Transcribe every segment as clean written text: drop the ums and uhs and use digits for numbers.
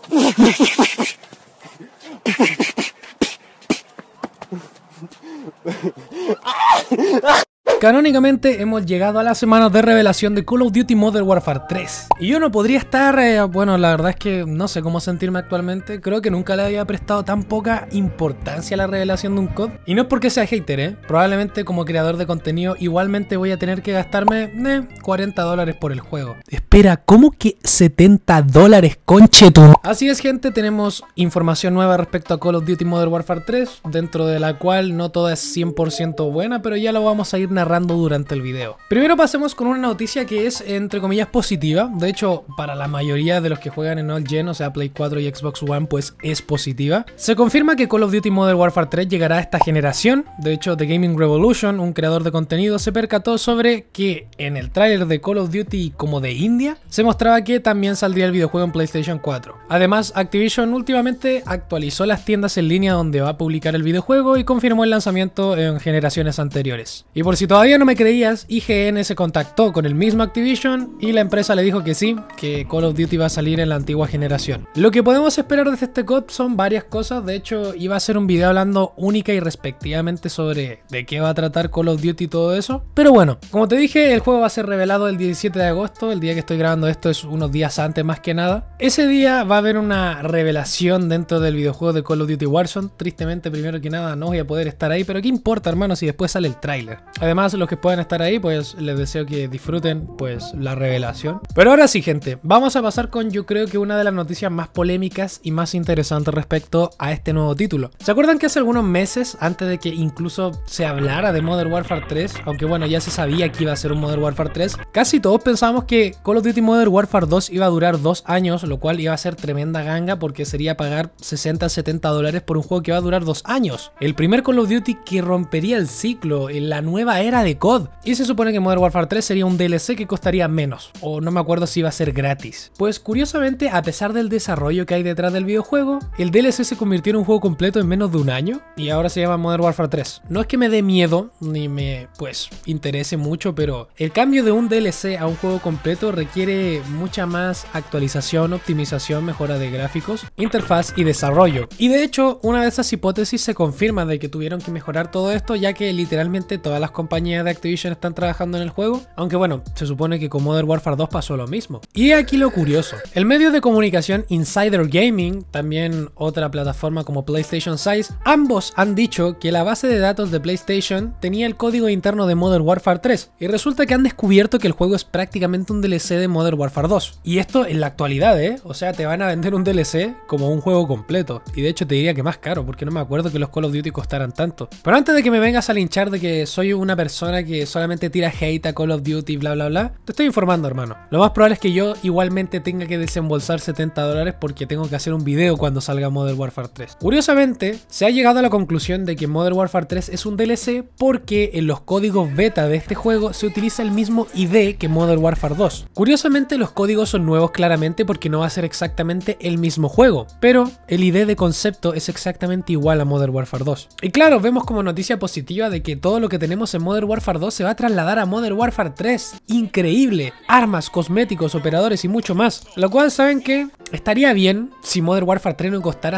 Canónicamente hemos llegado a las semanas de revelación de Call of Duty Modern Warfare 3. Y yo no podría estar, bueno, la verdad es que no sé cómo sentirme actualmente. Creo que nunca le había prestado tan poca importancia a la revelación de un COD. Y no es porque sea hater, probablemente como creador de contenido igualmente voy a tener que gastarme $40 por el juego. Espera, ¿cómo que $70, conchetum? Así es, gente, tenemos información nueva respecto a Call of Duty Modern Warfare 3, dentro de la cual no toda es 100% buena, pero ya lo vamos a ir narrando durante el video. Primero pasemos con una noticia que es entre comillas positiva. De hecho, para la mayoría de los que juegan en All Gen, o sea Play 4 y Xbox One, pues es positiva. Se confirma que Call of Duty Modern Warfare 3 llegará a esta generación. De hecho, The Gaming Revolution, un creador de contenido, se percató sobre que en el tráiler de Call of Duty como de India se mostraba que también saldría el videojuego en PlayStation 4. Además, Activision últimamente actualizó las tiendas en línea donde va a publicar el videojuego y confirmó el lanzamiento en generaciones anteriores. Y por si todavía no me creías, IGN se contactó con el mismo Activision y la empresa le dijo que sí, que Call of Duty va a salir en la antigua generación. Lo que podemos esperar desde este COD son varias cosas. De hecho, iba a hacer un video hablando única y respectivamente sobre de qué va a tratar Call of Duty y todo eso. Pero bueno, como te dije, el juego va a ser revelado el 17 de agosto. El día que estoy grabando esto es unos días antes más que nada. Ese día va a haber una revelación dentro del videojuego de Call of Duty Warzone. Tristemente, primero que nada, no voy a poder estar ahí, pero qué importa, hermano, si después sale el tráiler. Además, los que puedan estar ahí, pues les deseo que disfruten pues la revelación. Pero ahora sí, gente, vamos a pasar con yo creo que una de las noticias más polémicas y más interesantes respecto a este nuevo título. ¿Se acuerdan que hace algunos meses, antes de que incluso se hablara de Modern Warfare 3, aunque bueno, ya se sabía que iba a ser un Modern Warfare 3, casi todos pensábamos que Call of Duty Modern Warfare 2 iba a durar 2 años, lo cual iba a ser tremenda ganga porque sería pagar $60-70 por un juego que va a durar 2 años? El primer Call of Duty que rompería el ciclo en la nueva era de COD. Y se supone que Modern Warfare 3 sería un DLC que costaría menos, o no me acuerdo si iba a ser gratis. Pues curiosamente, a pesar del desarrollo que hay detrás del videojuego, el DLC se convirtió en un juego completo en menos de un año y ahora se llama Modern Warfare 3. No es que me dé miedo ni me pues interese mucho, pero el cambio de un DLC a un juego completo requiere mucha más actualización, optimización, mejora de gráficos, interfaz y desarrollo. Y de hecho, una de esas hipótesis se confirma de que tuvieron que mejorar todo esto, ya que literalmente todas las compañías de Activision están trabajando en el juego, aunque bueno, se supone que con Modern Warfare 2 pasó lo mismo. Y aquí lo curioso, el medio de comunicación Insider Gaming, también otra plataforma como PlayStation Size, ambos han dicho que la base de datos de PlayStation tenía el código interno de Modern Warfare 3, y resulta que han descubierto que el juego es prácticamente un DLC de Modern Warfare 2. Y esto en la actualidad, o sea, te van a vender un DLC como un juego completo, y de hecho te diría que más caro, porque no me acuerdo que los Call of Duty costaran tanto. Pero antes de que me vengas a linchar de que soy una persona que solamente tira hate a Call of Duty, bla bla bla, te estoy informando, hermano. Lo más probable es que yo igualmente tenga que desembolsar $70 porque tengo que hacer un video cuando salga Modern Warfare 3. Curiosamente, se ha llegado a la conclusión de que Modern Warfare 3 es un DLC porque en los códigos beta de este juego se utiliza el mismo ID que Modern Warfare 2. Curiosamente, los códigos son nuevos claramente porque no va a ser exactamente el mismo juego, pero el ID de concepto es exactamente igual a Modern Warfare 2. Y claro, vemos como noticia positiva de que todo lo que tenemos en Modern Warfare 2 se va a trasladar a Modern Warfare 3. Increíble. Armas, cosméticos, operadores y mucho más. Lo cual, ¿saben qué? Estaría bien si Modern Warfare 3 no costara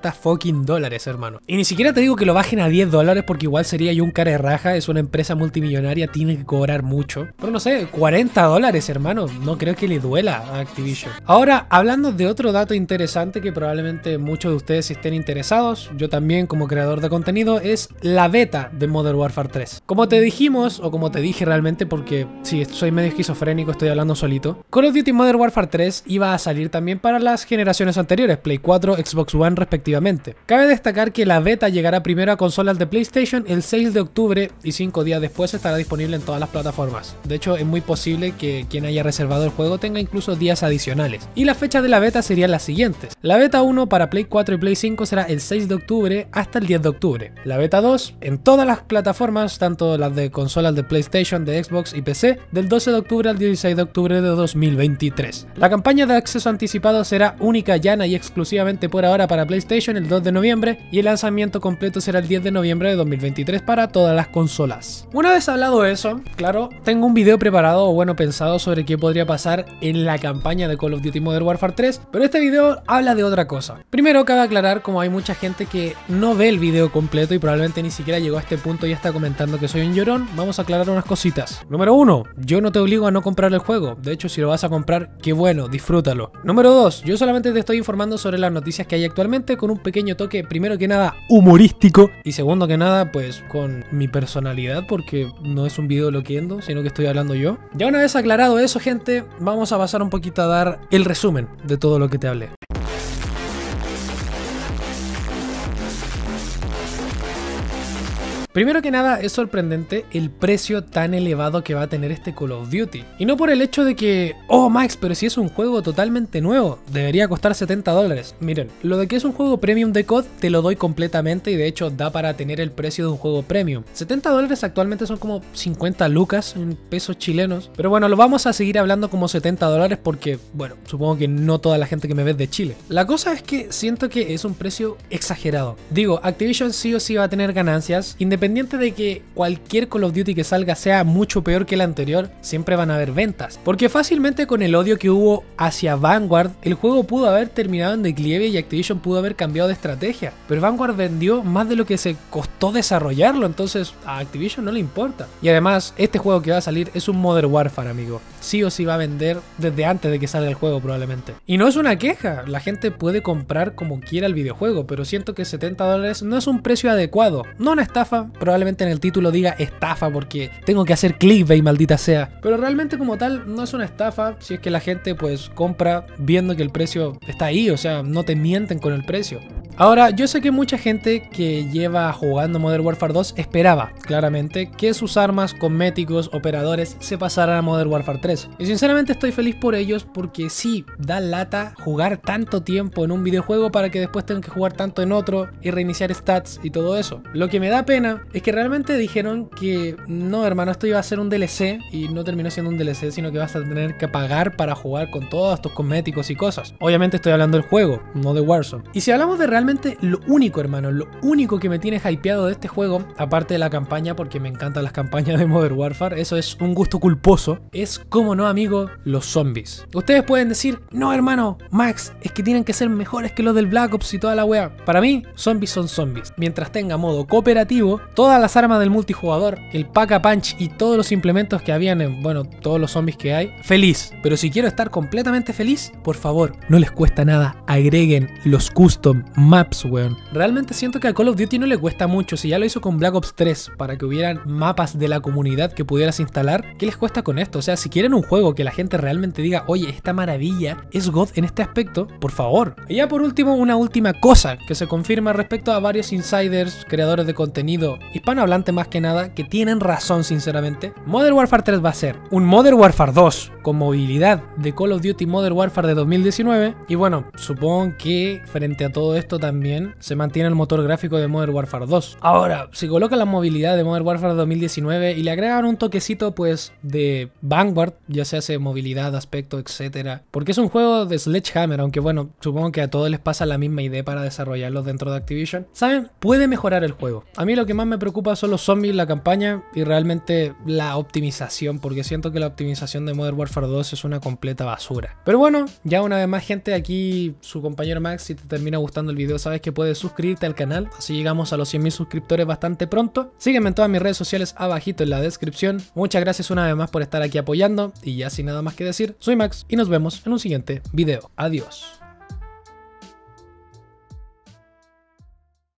$70 hermano. Y ni siquiera te digo que lo bajen a $10 porque igual sería yo un cara de raja. Es una empresa multimillonaria, tiene que cobrar mucho. Pero no sé, $40 hermano. No creo que le duela a Activision. Ahora, hablando de otro dato interesante que probablemente muchos de ustedes estén interesados, yo también como creador de contenido, es la beta de Modern Warfare 3. Como te dijimos, o como te dije realmente, porque sí, soy medio esquizofrénico, estoy hablando solito, Call of Duty Modern Warfare 3 iba a salir también para las generaciones anteriores, Play 4, Xbox One respectivamente. Cabe destacar que la beta llegará primero a consolas de PlayStation el 6 de octubre y 5 días después estará disponible en todas las plataformas. De hecho, es muy posible que quien haya reservado el juego tenga incluso días adicionales. Y la fecha de la beta serían las siguientes. La beta 1 para Play 4 y Play 5 será el 6 de octubre hasta el 10 de octubre. La beta 2 en todas las plataformas, tanto las de consolas de PlayStation, de Xbox y PC del 12 de octubre al 16 de octubre de 2023. La campaña de acceso anticipado será única, llana y exclusivamente por ahora para PlayStation el 2 de noviembre y el lanzamiento completo será el 10 de noviembre de 2023 para todas las consolas. Una vez hablado eso, claro, tengo un video preparado o bueno pensado sobre qué podría pasar en la campaña de Call of Duty Modern Warfare 3, pero este video habla de otra cosa. Primero cabe aclarar, como hay mucha gente que no ve el video completo y probablemente ni siquiera llegó a este punto y está comentando que soy un llorón, vamos a aclarar unas cositas. Número 1, yo no te obligo a no comprar el juego, de hecho si lo vas a comprar, qué bueno, disfrútalo. Número 2, yo solamente te estoy informando sobre las noticias que hay actualmente con un pequeño toque, primero que nada, humorístico y segundo que nada, pues con mi personalidad, porque no es un video loquendo, sino que estoy hablando yo. Ya una vez aclarado eso, gente, vamos a pasar un poquito a dar el resumen de todo lo que te hablé. Primero que nada, es sorprendente el precio tan elevado que va a tener este Call of Duty. Y no por el hecho de que, oh Max, pero si es un juego totalmente nuevo, debería costar $70. Miren, lo de que es un juego premium de COD te lo doy completamente y de hecho da para tener el precio de un juego premium. $70 actualmente son como 50 lucas en pesos chilenos. Pero bueno, lo vamos a seguir hablando como $70 porque, bueno, supongo que no toda la gente que me ve es de Chile. La cosa es que siento que es un precio exagerado. Digo, Activision sí o sí va a tener ganancias, independiente de que cualquier Call of Duty que salga sea mucho peor que el anterior, siempre van a haber ventas. Porque fácilmente con el odio que hubo hacia Vanguard, el juego pudo haber terminado en declive y Activision pudo haber cambiado de estrategia. Pero Vanguard vendió más de lo que se costó desarrollarlo, entonces a Activision no le importa. Y además, este juego que va a salir es un Modern Warfare, amigo. Sí o sí va a vender desde antes de que salga el juego probablemente. Y no es una queja, la gente puede comprar como quiera el videojuego, pero siento que $70 no es un precio adecuado. No una estafa, probablemente en el título diga estafa porque tengo que hacer clickbait, maldita sea. Pero realmente como tal no es una estafa si es que la gente pues compra viendo que el precio está ahí, o sea, no te mienten con el precio. Ahora, yo sé que mucha gente que lleva jugando Modern Warfare 2 esperaba, claramente, que sus armas, cosméticos, operadores se pasaran a Modern Warfare 3. Y sinceramente estoy feliz por ellos porque sí, da lata jugar tanto tiempo en un videojuego para que después tengan que jugar tanto en otro y reiniciar stats y todo eso. Lo que me da pena es que realmente dijeron que no, hermano, esto iba a ser un DLC y no terminó siendo un DLC, sino que vas a tener que pagar para jugar con todos estos cosméticos y cosas. Obviamente estoy hablando del juego, no de Warzone. Y si hablamos de realmente lo único, hermano, lo único que me tiene hypeado de este juego, aparte de la campaña, porque me encantan las campañas de Modern Warfare, eso es un gusto culposo, es, como no, amigo, los zombies. Ustedes pueden decir, no, hermano, Max, es que tienen que ser mejores que los del Black Ops y toda la wea. Para mí, zombies son zombies. Mientras tenga modo cooperativo, todas las armas del multijugador, el Pack-a-Punch y todos los implementos que habían en, bueno, todos los zombies que hay, feliz. Pero si quiero estar completamente feliz, por favor, no les cuesta nada, agreguen los custom maps, weón. Realmente siento que a Call of Duty no le cuesta mucho. Si ya lo hizo con Black Ops 3 para que hubieran mapas de la comunidad que pudieras instalar, ¿qué les cuesta con esto? O sea, si quieren un juego que la gente realmente diga, oye, esta maravilla es God en este aspecto, por favor. Y ya por último, una última cosa que se confirma respecto a varios insiders, creadores de contenido, hispanohablante más que nada, que tienen razón sinceramente. Modern Warfare 3 va a ser un Modern Warfare 2 con movilidad de Call of Duty Modern Warfare de 2019. Y bueno, supongo que frente a todo esto también se mantiene el motor gráfico de Modern Warfare 2. Ahora, si colocan la movilidad de Modern Warfare 2019 y le agregan un toquecito pues de Vanguard, ya se hace movilidad, aspecto, etcétera, porque es un juego de Sledgehammer, aunque bueno, supongo que a todos les pasa la misma idea para desarrollarlos dentro de Activision, ¿saben? Puede mejorar el juego. A mí lo que más me preocupa son los zombies, la campaña y realmente la optimización, porque siento que la optimización de Modern Warfare 2 es una completa basura. Pero bueno, ya una vez más, gente, aquí su compañero Max. Si te termina gustando el video, sabes que puedes suscribirte al canal, así llegamos a los 100.000 suscriptores bastante pronto. Sígueme en todas mis redes sociales abajito en la descripción. Muchas gracias una vez más por estar aquí apoyando y ya sin nada más que decir, soy Max y nos vemos en un siguiente video. Adiós.